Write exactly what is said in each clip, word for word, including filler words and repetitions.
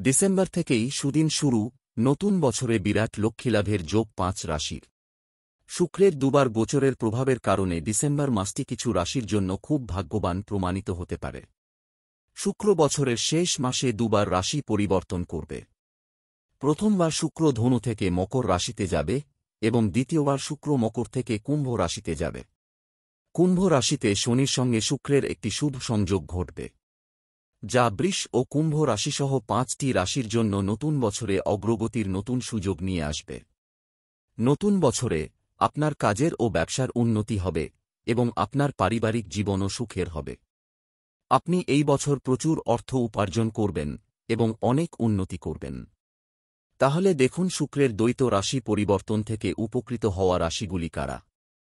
December থেকেই সুদিন শুরু, নতুন বছরে বিরাট লক্ষ্মীলাভের যোগ পাঁচ রাশির। শুক্রের দুবার গোচরের প্রভাবের কারণে ডিসেম্বর মাসটি কিছু রাশির জন্য খুব ভাগ্যবান প্রমাণিত হতে পারে। শুক্র বছরের শেষ মাসে দুবার রাশি পরিবর্তন করবে। প্রথমবার শুক্র ধনু থেকে মকর রাশিতে যাবে এবং দ্বিতীয়বার শুক্র মকর থেকে কুম্ভ রাশিতে যাবে। কুম্ভ রাশিতে শনির সঙ্গে শুক্রের একটি শুভ সংযোগ ঘটবে, যা বৃষ ও কুম্ভ রাশিসহ পাঁচটি রাশির জন্য নতুন বছরে অগ্রগতির নতুন সুযোগ নিয়ে আসবে। নতুন বছরে আপনার কাজের ও ব্যবসার উন্নতি হবে এবং আপনার পারিবারিক জীবনও সুখের হবে। আপনি এই বছর প্রচুর অর্থ উপার্জন করবেন এবং অনেক উন্নতি করবেন। তাহলে দেখুন শুক্রের দ্বৈত রাশি পরিবর্তন থেকে উপকৃত হওয়া রাশিগুলি কারা।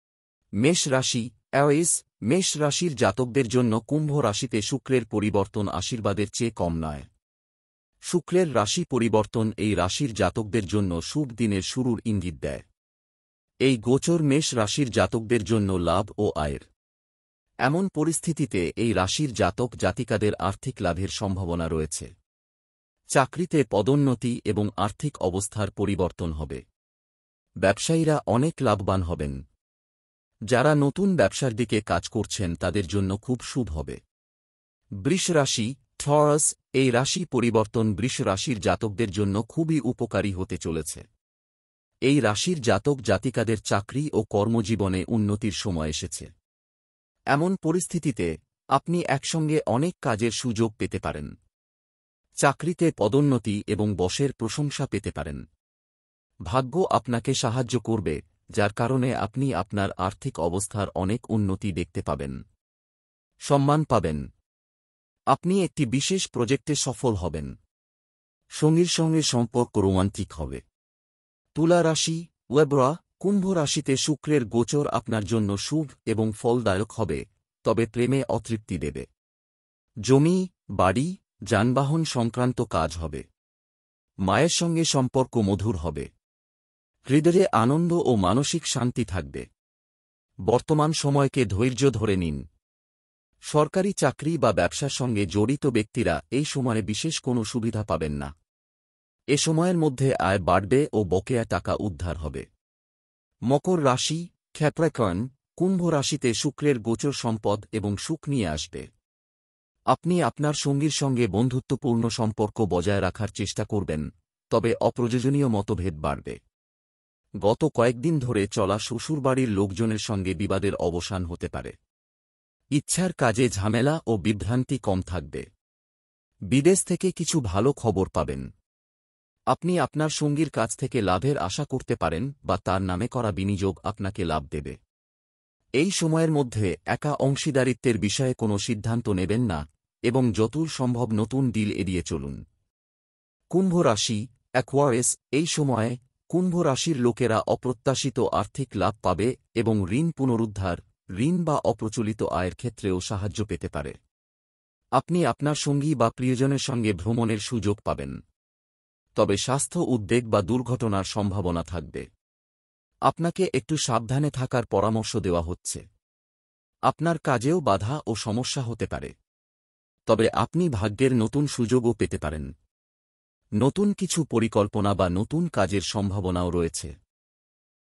মেষ রাশি। অ্যাওয়েস মেষ রাশির জাতকদের জন্য কুম্ভ রাশিতে শুক্রের পরিবর্তন আশীর্বাদের চেয়ে কম নয়। শুক্রের রাশি পরিবর্তন এই রাশির জাতকদের জন্য শুভ দিনের শুরুর ইঙ্গিত দেয়। এই গোচর মেষ রাশির জাতকদের জন্য লাভ ও আয়ের। এমন পরিস্থিতিতে এই রাশির জাতক জাতিকাদের আর্থিক লাভের সম্ভাবনা রয়েছে। চাকরিতে পদোন্নতি এবং আর্থিক অবস্থার পরিবর্তন হবে। ব্যবসায়ীরা অনেক লাভবান হবেন। যারা নতুন ব্যবসার দিকে কাজ করছেন তাদের জন্য খুব শুভ হবে। বৃষ রাশি। টরাস এই রাশি পরিবর্তন বৃষ রাশির জাতকদের জন্য খুবই উপকারী হতে চলেছে। এই রাশির জাতক জাতিকাদের চাকরি ও কর্মজীবনে উন্নতির সময় এসেছে। এমন পরিস্থিতিতে আপনি একসঙ্গে অনেক কাজের সুযোগ পেতে পারেন। চাকরিতে পদোন্নতি এবং বসের প্রশংসা পেতে পারেন। ভাগ্য আপনাকে সাহায্য করবে, যার কারণে আপনি আপনার আর্থিক অবস্থার অনেক উন্নতি দেখতে পাবেন। সম্মান পাবেন। আপনি একটি বিশেষ প্রজেক্টে সফল হবেন। সঙ্গীর সঙ্গে সম্পর্ক রোমান্টিক হবে। তুলা রাশি। ওয়েবরা কুম্ভ রাশিতে শুক্রের গোচর আপনার জন্য শুভ এবং ফলদায়ক হবে, তবে প্রেমে অতৃপ্তি দেবে। জমি, বাড়ি, যানবাহন সংক্রান্ত কাজ হবে। মায়ের সঙ্গে সম্পর্ক মধুর হবে। হৃদয়ে আনন্দ ও মানসিক শান্তি থাকবে। বর্তমান সময়কে ধৈর্য ধরে নিন। সরকারি চাকরি বা ব্যবসার সঙ্গে জড়িত ব্যক্তিরা এই সময়ে বিশেষ কোনো সুবিধা পাবেন না। এ সময়ের মধ্যে আয় বাড়বে ও বকেয়া টাকা উদ্ধার হবে। মকর রাশি। ক্যাপ্রিকর্ন কুম্ভ রাশিতে শুক্রের গোচর সম্পদ এবং সুখ নিয়ে আসবে। আপনি আপনার সঙ্গীর সঙ্গে বন্ধুত্বপূর্ণ সম্পর্ক বজায় রাখার চেষ্টা করবেন, তবে অপ্রয়োজনীয় মতভেদ বাড়বে। গত কয়েকদিন ধরে চলা শ্বশুরবাড়ির লোকজনের সঙ্গে বিবাদের অবসান হতে পারে। ইচ্ছার কাজে ঝামেলা ও বিভ্রান্তি কম থাকবে। বিদেশ থেকে কিছু ভালো খবর পাবেন। আপনি আপনার সঙ্গীর কাছ থেকে লাভের আশা করতে পারেন বা তার নামে করা বিনিয়োগ আপনাকে লাভ দেবে। এই সময়ের মধ্যে একা অংশীদারিত্বের বিষয়ে কোনো সিদ্ধান্ত নেবেন না এবং যতদূর সম্ভব নতুন ডিল এড়িয়ে চলুন। কুম্ভ রাশি। অ্যাকোয়ারিয়াস এই সময়ে কুম্ভ রাশির লোকেরা অপ্রত্যাশিত আর্থিক লাভ পাবে এবং ঋণ পুনরুদ্ধার, ঋণ বা অপ্রচলিত আয়ের ক্ষেত্রেও সাহায্য পেতে পারে। আপনি আপনার সঙ্গী বা প্রিয়জনের সঙ্গে ভ্রমণের সুযোগ পাবেন, তবে স্বাস্থ্য উদ্বেগ বা দুর্ঘটনার সম্ভাবনা থাকবে। আপনাকে একটু সাবধানে থাকার পরামর্শ দেওয়া হচ্ছে। আপনার কাজেও বাধা ও সমস্যা হতে পারে, তবে আপনি ভাগ্যের নতুন সুযোগও পেতে পারেন। নতুন কিছু পরিকল্পনা বা নতুন কাজের সম্ভাবনাও রয়েছে।